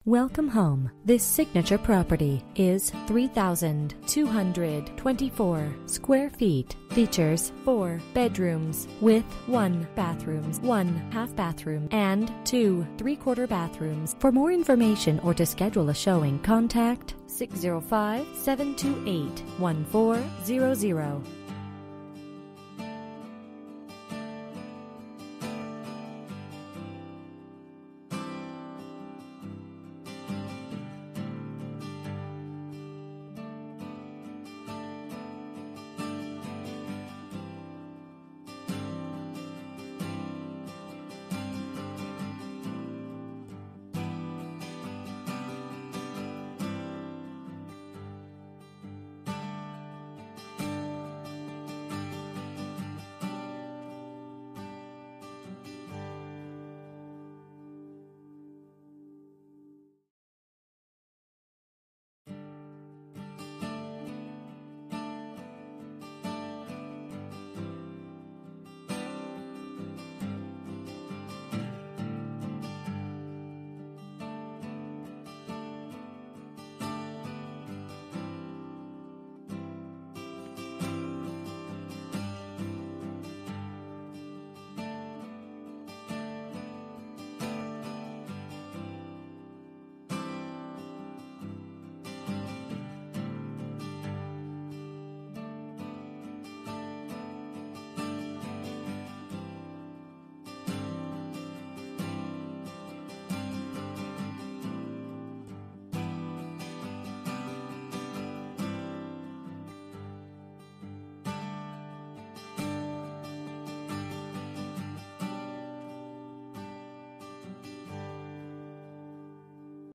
Welcome home. This signature property is 3,224 square feet. Features 4 bedrooms with 1 bathroom, 1 half bathroom, and 2 3/4 bathrooms. For more information or to schedule a showing, contact 605-728-1400.